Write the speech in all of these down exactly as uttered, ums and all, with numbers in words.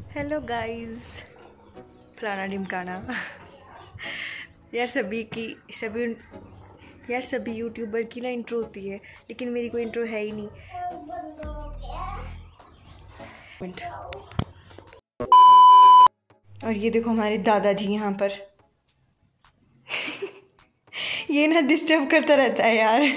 Hello guys, फलाना ढिमकाना। यार सभी की सभी यार सभी यूट्यूबर की ना इंट्रो होती है, लेकिन मेरी कोई इंट्रो है ही नहीं। और ये देखो हमारे दादाजी यहाँ पर। ये ना डिस्टर्ब करता रहता है यार।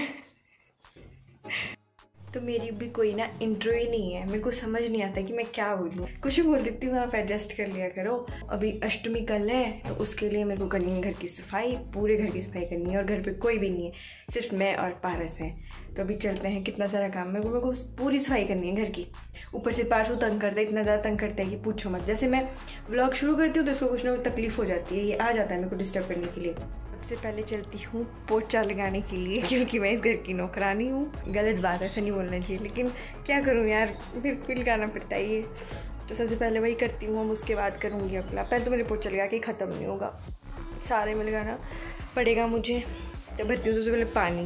तो मेरी भी कोई ना इंट्रो ही नहीं है, मेरे को समझ नहीं आता कि मैं क्या बोलूँ। कुछ भी बोल देती हूँ, आप एडजस्ट कर लिया करो। अभी अष्टमी कल है तो उसके लिए मेरे को करनी है घर की सफाई, पूरे घर की सफाई करनी है। और घर पे कोई भी नहीं है, सिर्फ मैं और पारस हैं। तो अभी चलते हैं, कितना सारा काम मेरे को मेरे को पूरी सफाई करनी है घर की। ऊपर से पारसू तंग करता है, इतना ज़्यादा तंग करता है कि पूछो मत। जैसे मैं व्लॉग शुरू करती हूँ तो इसको कुछ ना कुछ तकलीफ हो जाती है, ये आ जाता है मेरे को डिस्टर्ब करने के लिए। सबसे पहले चलती हूँ पोछा लगाने के लिए, क्योंकि मैं इस घर की नौकरानी हूँ। गलत बात है, ऐसा नहीं बोलना चाहिए, लेकिन क्या करूँ यार, फिर फिर लगाना पड़ता है ये। तो सबसे पहले वही करती हूँ, हम उसके बाद करूँगी अपना। पहले तो मेरे पोछा लगा के ख़त्म नहीं होगा, सारे में लगाना पड़ेगा मुझे। तो भरती हूँ सबसे पहले पानी।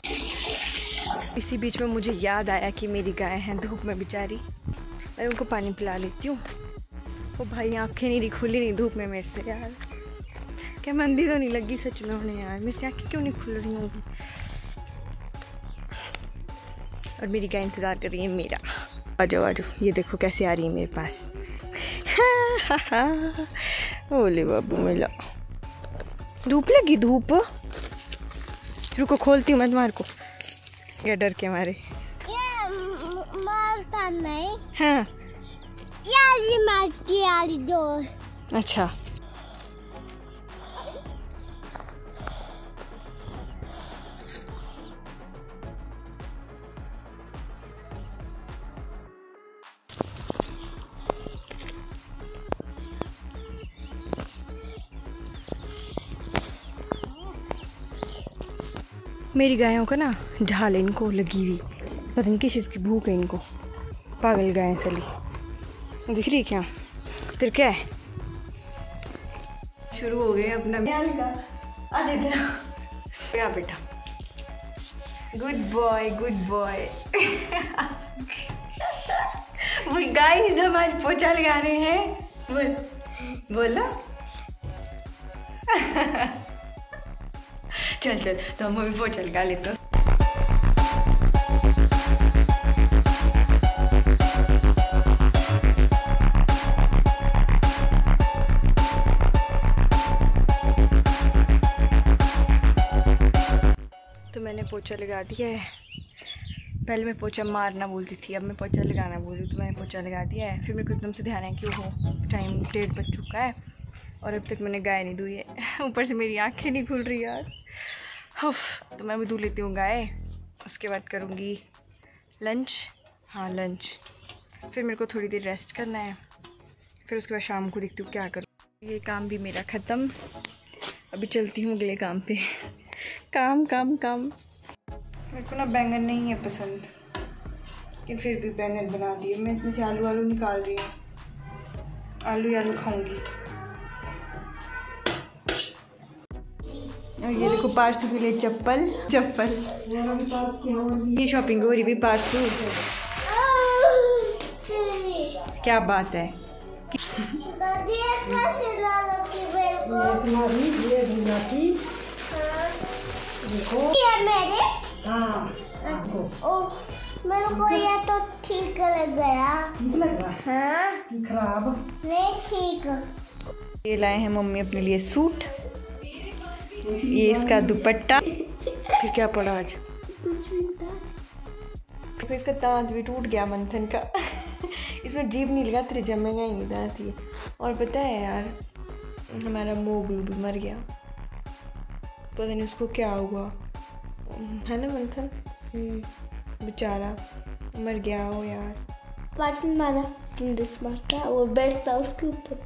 इसी बीच में मुझे याद आया कि मेरी गाय हैं धूप में बेचारी, मैं उनको पानी पिला लेती हूँ। वो भाई आँखें नहीं खुली नहीं धूप में मेरे से यार, क्या मंदी तो नहीं लगी सच में उन्हें यार, मेरे से आँखें क्यों नहीं खुल रही होंगी। और मेरी गाय इंतज़ार कर रही है मेरा। आ जाओ आ जाओ, ये देखो कैसे आ रही है मेरे पास। बोले बाबू मिला, धूप लगी धूप। रुको खोलती हूँ मैं तुम्हारे को, क्या डर के मारे। ये मारता नहीं। हाँ यार ये मारती यार जो। अच्छा मेरी गायों का ना झाल इनको लगी हुई, पता नहीं किस चीज़ की भूख है इनको। पागल गायें सली दिख रही क्या तेरे, क्या है। शुरू हो गए अपना। आज इधर क्या बेटा, गुड बॉय गुड बॉय। वो गाइस हम आज पोछा लगा रहे हैं। बोल बोला। चल चल तो हम भी पोछा लगा लेते हैं। तो मैंने पोछा लगा दिया है। पहले मैं पोछा मारना बोलती थी, अब मैं पोछा लगाना बोल रही हूँ। तो मैंने पोछा लगा दिया है। फिर मेरे को एकदम से ध्यान है कि वो टाइम डेढ़ बज चुका है और अब तक मैंने गाय नहीं धोई है। ऊपर से मेरी आँखें नहीं खुल रही यार। हफ तो मैं भी धो लेती हूँ गाय, उसके बाद करूँगी लंच। हाँ लंच, फिर मेरे को थोड़ी देर रेस्ट करना है, फिर उसके बाद शाम को देखती हूँ क्या करूँ। ये काम भी मेरा ख़त्म, अभी चलती हूँ अगले काम पे। काम काम काम मेरे को ना बैंगन नहीं है पसंद, लेकिन फिर भी बैंगन बना दिए। मैं इसमें से आलू आलू निकाल रही हूँ, आलू आलू खाऊंगी। और ये देखो पारसू के लिए चप्पल चप्पल ये शॉपिंग हो रही भी पारसू। क्या बात है, मेरे हाँ ओ मेरे को ये तो ठीक लग गया। ठीक लग रहा है? हाँ खराब नहीं, ठीक। ये लाए हैं मम्मी अपने लिए सूट, ये इसका दुपट्टा। फिर क्या पड़ा आज, फिर इसका ताज भी टूट गया मंथन का। इसमें जीभ नहीं लगा, तेरे जमेगा ही नहीं दाती है। और पता है यार, हमारा मोगलू भी मर गया, पता नहीं उसको क्या हुआ है ना मंथन। बेचारा मर गया हो यार। पार्ट में मारा डिस मारता वो बैठता उसके ऊपर।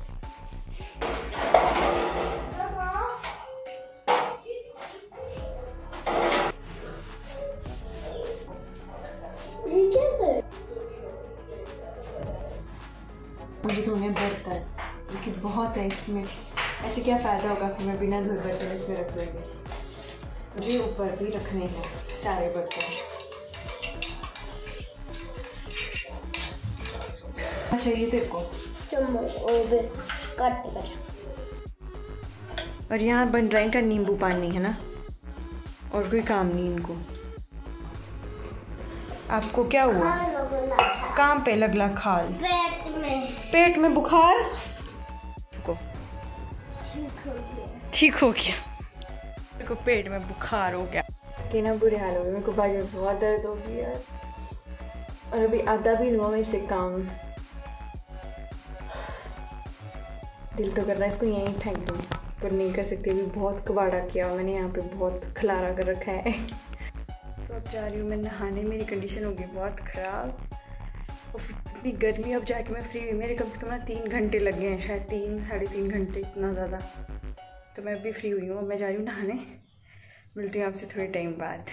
मुझे धोने बर्तन क्योंकि बहुत है इसमें, ऐसे क्या फ़ायदा होगा कि मैं बिना धोए बर्तन इसमें रख दूँगी। मुझे ऊपर भी रखने हैं सारे बर्तन। चाहिए तेरे को चम्मच और काट कर। और यहाँ बन रहा है इनका नींबू पानी, है ना, और कोई काम नहीं इनको। आपको क्या हुआ? कहाँ पे लगला खाल? पेट में। पेट में बुखार? को ठीक हो गया। मेरे को पेट में बुखार हो गया कि ना बुरे हाल हो गए। मेरे को बाजू में बहुत दर्द हो गया यार, और अभी आधा भी नहीं हुआ मेरे से काम। दिल तो कर रहा है इसको यहीं फेंक दूँ, पर नहीं कर सकती। अभी बहुत कबाड़ा किया मैंने, यहाँ पे बहुत खलारा कर रखा है। तो अब जा रही हूँ मैं नहाने। मेरी कंडीशन होगी बहुत ख़राब, और इतनी गर्मी। अब जाके मैं फ्री हुई, मेरे कम से कम ना तीन घंटे लग गए हैं, शायद तीन साढ़े तीन घंटे, इतना ज़्यादा। तो मैं अभी फ्री हुई हूँ, अब मैं जा रही हूँ नहाने। मिलती हूँ आपसे थोड़े टाइम बाद।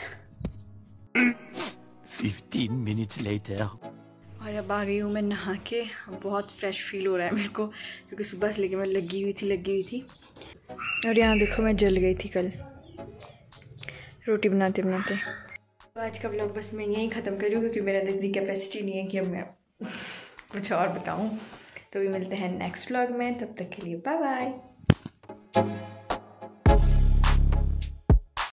Fifteen minutes later. और अब आ गई हूँ मैं नहा के। बहुत फ्रेश फील हो रहा है मेरे को, क्योंकि सुबह से लेके मैं लगी हुई थी लगी हुई थी और यहाँ देखो मैं जल गई थी कल रोटी बनाते बनाते। तो आज का व्लॉग बस मैं यहीं ख़त्म कर रही हूँ, क्योंकि मेरे अंदर इतनी कैपेसिटी नहीं है कि अब मैं कुछ और बताऊँ। तो भी मिलते हैं नेक्स्ट व्लॉग में, तब तक के लिए बाय बाय।